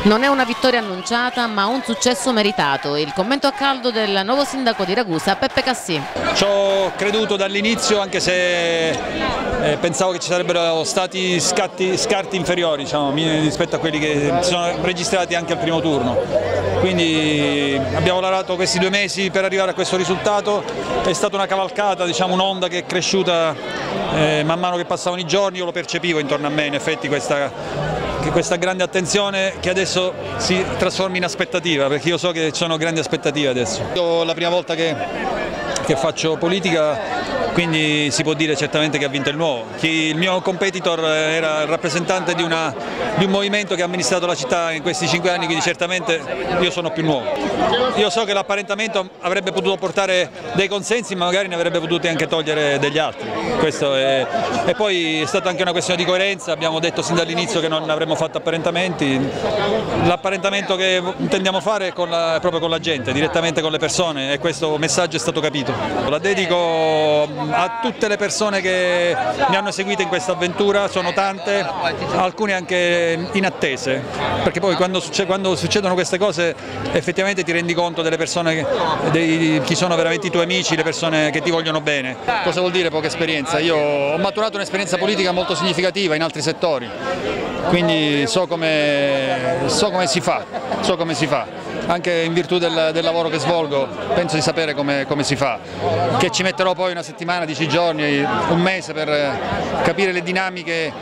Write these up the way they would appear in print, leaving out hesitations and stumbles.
Non è una vittoria annunciata, ma un successo meritato. Il commento a caldo del nuovo sindaco di Ragusa, Peppe Cassì. Ci ho creduto dall'inizio, anche se pensavo che ci sarebbero stati scarti inferiori, diciamo, rispetto a quelli che si sono registrati anche al primo turno. Quindi abbiamo lavorato questi 2 mesi per arrivare a questo risultato. È stata una cavalcata, diciamo, un'onda che è cresciuta man mano che passavano i giorni. Io lo percepivo intorno a me, in effetti, questa grande attenzione che adesso si trasforma in aspettativa, perché io so che ci sono grandi aspettative adesso. Io la prima volta che faccio politica, quindi si può dire certamente che ha vinto il nuovo. Il mio competitor era il rappresentante di un movimento che ha amministrato la città in questi 5 anni, quindi certamente io sono più nuovo. Io so che l'apparentamento avrebbe potuto portare dei consensi, ma magari ne avrebbe potuti anche togliere degli altri. E poi è stata anche una questione di coerenza, abbiamo detto sin dall'inizio che non avremmo fatto apparentamenti. L'apparentamento che intendiamo fare è proprio con la gente, direttamente con le persone, e questo messaggio è stato capito. La dedico a tutte le persone che mi hanno seguito in questa avventura, sono tante, alcune anche inattese, perché poi quando succedono queste cose effettivamente ti rendi conto delle persone, chi sono veramente i tuoi amici, le persone che ti vogliono bene. Cosa vuol dire poca esperienza? Io ho maturato un'esperienza politica molto significativa in altri settori, quindi so come si fa. Anche in virtù del lavoro che svolgo penso di sapere come si fa, che ci metterò poi una settimana, 10 giorni, un mese per capire le dinamiche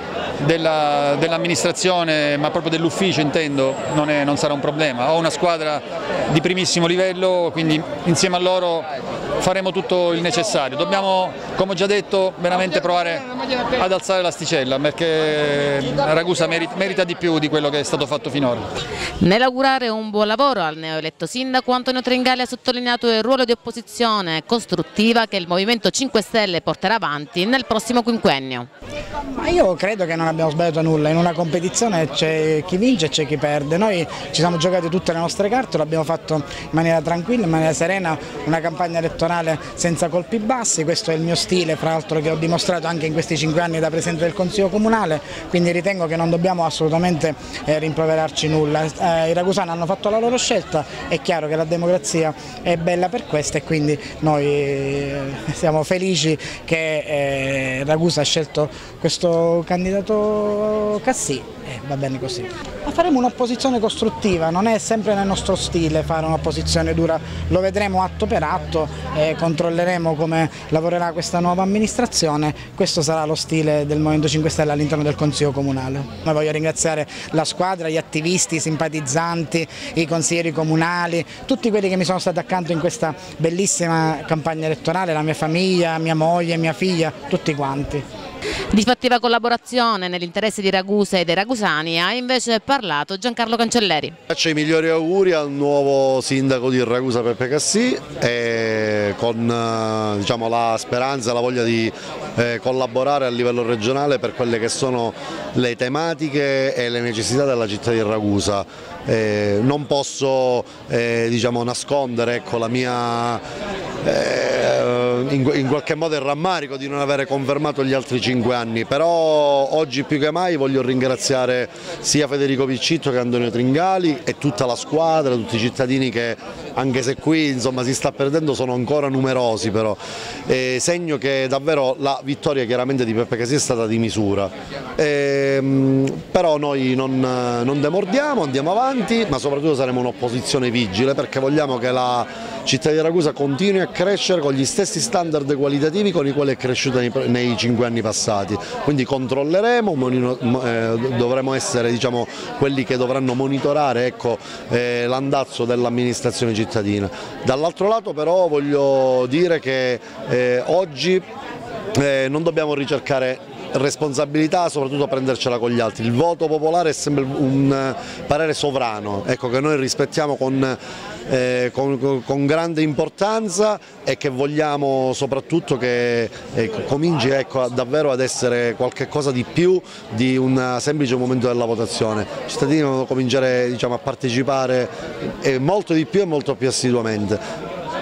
dell'amministrazione, ma proprio dell'ufficio intendo, non sarà un problema. Ho una squadra di primissimo livello, quindi insieme a loro faremo tutto il necessario. Dobbiamo, come ho già detto, veramente provare ad alzare l'asticella, perché Ragusa merita di più di quello che è stato fatto finora. Nell'augurare un buon lavoro al neoeletto sindaco, Antonio Tringali ha sottolineato il ruolo di opposizione costruttiva che il Movimento 5 Stelle porterà avanti nel prossimo quinquennio. Ma io credo che non abbiamo sbagliato nulla, in una competizione c'è chi vince e c'è chi perde. Noi ci siamo giocati tutte le nostre carte, l'abbiamo fatto in maniera tranquilla, in maniera serena, una campagna elettorale senza colpi bassi. Questo è il mio stile, fra l'altro, che ho dimostrato anche in questi 5 anni da Presidente del Consiglio Comunale, quindi ritengo che non dobbiamo assolutamente rimproverarci nulla. I ragusani hanno fatto la loro scelta, è chiaro che la democrazia è bella per questo e quindi noi siamo felici che Ragusa ha scelto questo candidato Cassì e va bene così. Ma faremo un'opposizione costruttiva, non è sempre nel nostro stile fare un'opposizione dura, lo vedremo atto per atto e controlleremo come lavorerà questa nuova amministrazione. Questo sarà lo stile del Movimento 5 Stelle all'interno del Consiglio Comunale. Ma voglio ringraziare la squadra, gli attivisti, i simpatizzanti, i consiglieri comunali, tutti quelli che mi sono stati accanto in questa bellissima campagna elettorale, la mia famiglia, mia moglie, mia figlia, tutti quanti. Di fattiva collaborazione nell'interesse di Ragusa e dei ragusani ha invece parlato Giancarlo Cancelleri. Faccio i migliori auguri al nuovo sindaco di Ragusa, Peppe Cassì, e con diciamo, la speranza e la voglia di collaborare a livello regionale per quelle che sono le tematiche e le necessità della città di Ragusa. Non posso diciamo, nascondere, ecco, la mia in qualche modo il rammarico di non avere confermato gli altri 5 anni, però oggi più che mai voglio ringraziare sia Federico Piccitto che Antonio Tringali e tutta la squadra, tutti i cittadini che, anche se qui insomma, si sta perdendo, sono ancora numerosi, però segno che davvero la vittoria chiaramente di Peppe Cassì è stata di misura. Però noi non demordiamo, andiamo avanti, ma soprattutto saremo un'opposizione vigile, perché vogliamo che la città di Ragusa continui a crescere con gli stessi standard qualitativi con i quali è cresciuta nei 5 anni passati. Quindi controlleremo, dovremo essere, diciamo, quelli che dovranno monitorare, ecco, l'andazzo dell'amministrazione cittadina. Dall'altro lato però voglio dire che oggi non dobbiamo ricercare responsabilità, soprattutto prendercela con gli altri. Il voto popolare è sempre un parere sovrano, ecco, che noi rispettiamo con grande importanza e che vogliamo soprattutto che cominci, ecco, davvero ad essere qualcosa di più di un semplice momento della votazione. I cittadini devono cominciare, diciamo, a partecipare molto di più e molto più assiduamente.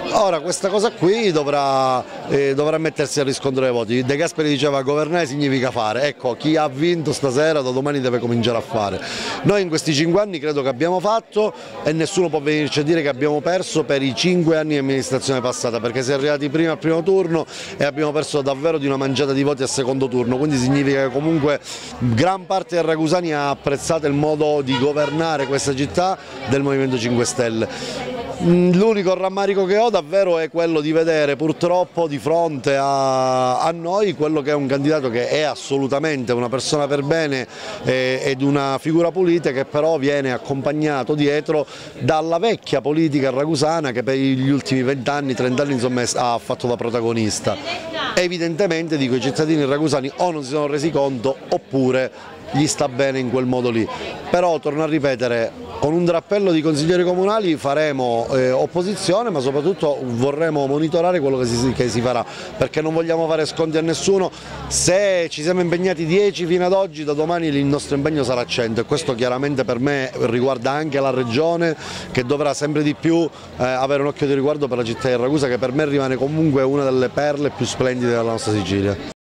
Ora questa cosa qui dovrà mettersi a riscontro dei voti. De Gasperi diceva governare significa fare, ecco, chi ha vinto stasera da domani deve cominciare a fare. Noi in questi 5 anni credo che abbiamo fatto e nessuno può venirci a dire che abbiamo perso per i 5 anni di amministrazione passata, perché si è arrivati prima al primo turno e abbiamo perso davvero di una mangiata di voti al secondo turno, quindi significa che comunque gran parte dei ragusani ha apprezzato il modo di governare questa città del Movimento 5 Stelle. L'unico rammarico che ho davvero è quello di vedere purtroppo di fronte a noi quello che è un candidato che è assolutamente una persona per bene ed una figura pulita, che però viene accompagnato dietro dalla vecchia politica ragusana che per gli ultimi 20 anni, 30 anni insomma ha fatto da protagonista. Evidentemente dico, i cittadini ragusani o non si sono resi conto oppure gli sta bene in quel modo lì, però torno a ripetere, con un drappello di consiglieri comunali faremo opposizione, ma soprattutto vorremmo monitorare quello che si farà, perché non vogliamo fare sconti a nessuno. Se ci siamo impegnati 10 fino ad oggi, da domani il nostro impegno sarà 100 e questo chiaramente per me riguarda anche la regione, che dovrà sempre di più avere un occhio di riguardo per la città di Ragusa, che per me rimane comunque una delle perle più splendide della nostra Sicilia.